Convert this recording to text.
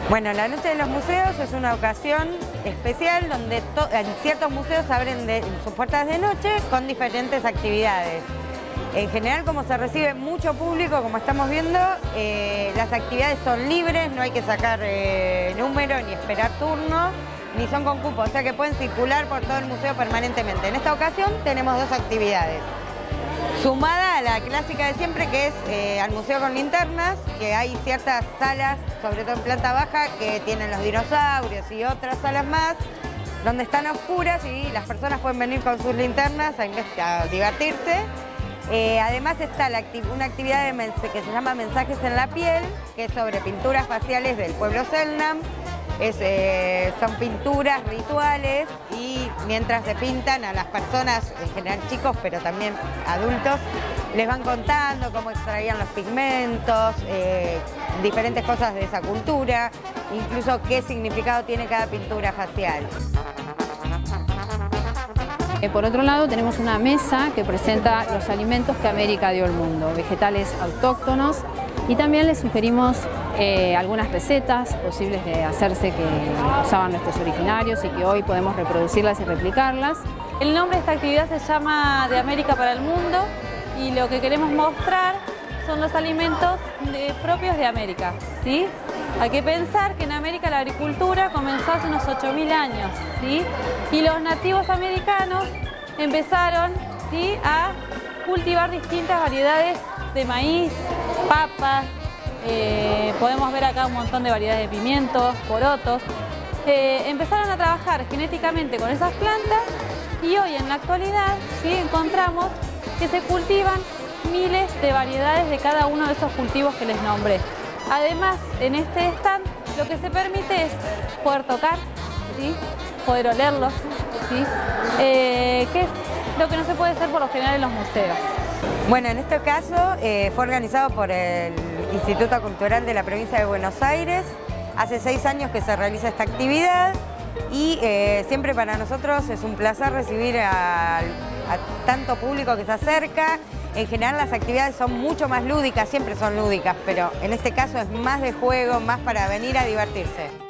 Bueno, la Noche de los Museos es una ocasión especial donde en ciertos museos abren sus puertas de noche con diferentes actividades. En general, como se recibe mucho público, como estamos viendo, las actividades son libres, no hay que sacar número ni esperar turno, ni son con cupo, o sea que pueden circular por todo el museo permanentemente. En esta ocasión tenemos dos actividades. Sumada a la clásica de siempre, que es al museo con linternas, que hay ciertas salas, sobre todo en planta baja, que tienen los dinosaurios y otras salas más, donde están a oscuras y las personas pueden venir con sus linternas a divertirse. Además está una actividad que se llama Mensajes en la piel, que es sobre pinturas faciales del pueblo Selknam. Son pinturas rituales y mientras se pintan a las personas, en general chicos, pero también adultos, les van contando cómo extraían los pigmentos, diferentes cosas de esa cultura, incluso qué significado tiene cada pintura facial. Por otro lado, tenemos una mesa que presenta los alimentos que América dio al mundo, vegetales autóctonos, y también les sugerimos algunas recetas posibles de hacerse que usaban nuestros originarios y que hoy podemos reproducirlas y replicarlas. El nombre de esta actividad se llama De América para el Mundo y lo que queremos mostrar son los alimentos propios de América, ¿sí? Hay que pensar que en América la agricultura comenzó hace unos 8.000 años, ¿sí? Y los nativos americanos empezaron, ¿sí?, a cultivar distintas variedades de maíz, papas, podemos ver acá un montón de variedades de pimientos, porotos. Empezaron a trabajar genéticamente con esas plantas y hoy en la actualidad, ¿sí?, encontramos que se cultivan miles de variedades de cada uno de esos cultivos que les nombré. Además, en este stand lo que se permite es poder tocar, ¿sí?, poder olerlos, ¿sí?, que es lo que no se puede hacer por lo general en los museos. Bueno, en este caso fue organizado por el Instituto Cultural de la Provincia de Buenos Aires. Hace 6 años que se realiza esta actividad y siempre para nosotros es un placer recibir a tanto público que se acerca. En general las actividades son mucho más lúdicas, siempre son lúdicas, pero en este caso es más de juego, más para venir a divertirse.